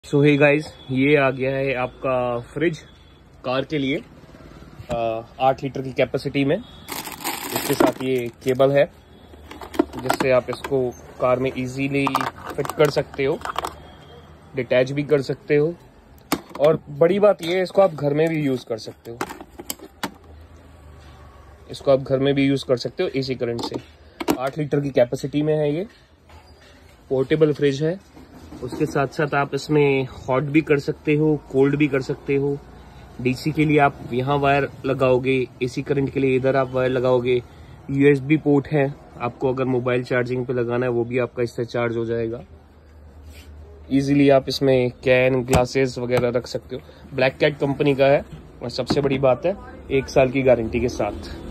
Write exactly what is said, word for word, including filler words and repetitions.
सो hey guys, ये आ गया है आपका फ्रिज कार के लिए आठ लीटर की कैपेसिटी में। इसके साथ ये केबल है जिससे आप इसको कार में इजीली फिट कर सकते हो, डिटैच भी कर सकते हो। और बड़ी बात ये है, इसको आप घर में भी यूज कर सकते हो। इसको आप घर में भी यूज कर सकते हो एसी करंट से। आठ लीटर की कैपेसिटी में है, ये पोर्टेबल फ्रिज है। उसके साथ साथ आप इसमें हॉट भी कर सकते हो, कोल्ड भी कर सकते हो। डीसी के लिए आप यहाँ वायर लगाओगे, एसी करंट के लिए इधर आप वायर लगाओगे। यूएसबी पोर्ट है, आपको अगर मोबाइल चार्जिंग पे लगाना है वो भी आपका इससे चार्ज हो जाएगा। इजीली आप इसमें कैन, ग्लासेस वगैरह रख सकते हो। ब्लैक कैट कंपनी का है और सबसे बड़ी बात है एक साल की गारंटी के साथ।